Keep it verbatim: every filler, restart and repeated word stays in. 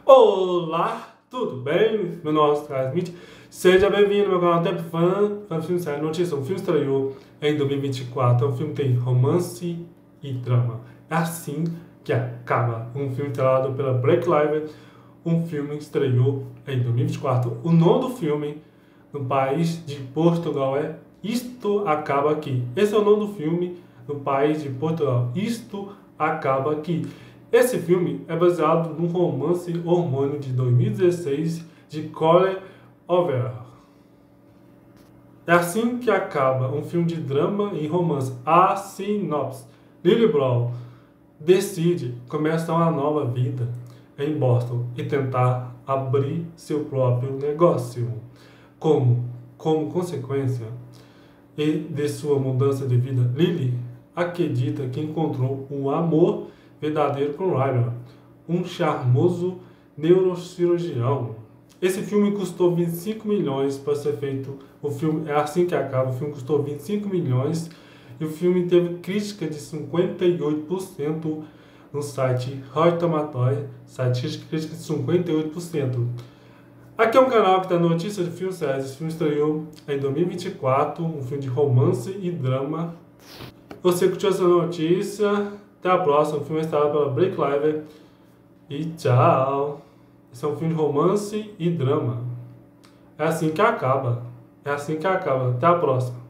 Olá, tudo bem? Meu nome é Oscar Smith. Seja bem-vindo ao meu canal Tempo Fã. Fã Filme Série Notícia. Um filme estreou em dois mil e vinte e quatro. O filme tem romance e drama. É assim que acaba. Um filme estrelado pela Blake Lively. Um filme estreou em dois mil e vinte e quatro. O nome do filme no país de Portugal é Isto Acaba Aqui. Esse é o nome do filme no país de Portugal. Isto Acaba Aqui. Esse filme é baseado num romance hormônio de dois mil e dezesseis de Colin Hoover. É assim que acaba um filme de drama e romance. A sinopse: Lily Brown decide começar uma nova vida em Boston e tentar abrir seu próprio negócio. Como, como consequência de sua mudança de vida, Lily acredita que encontrou um amor verdadeiro com Ryan, um charmoso neurocirurgião. Esse filme custou vinte e cinco milhões para ser feito. O filme é assim que acaba. O filme custou vinte e cinco milhões e o filme teve crítica de cinquenta e oito por cento no site Rotten Tomatoes, site crítica de cinquenta e oito por cento. Aqui é um canal que dá notícias de filmes sérios. Esse filme estreou em dois mil e vinte e quatro, um filme de romance e drama. Você curtiu essa notícia? Até a próxima. O filme é estrelado pela Blake Lively. E tchau. Esse é um filme de romance e drama. É assim que acaba. É assim que acaba. Até a próxima.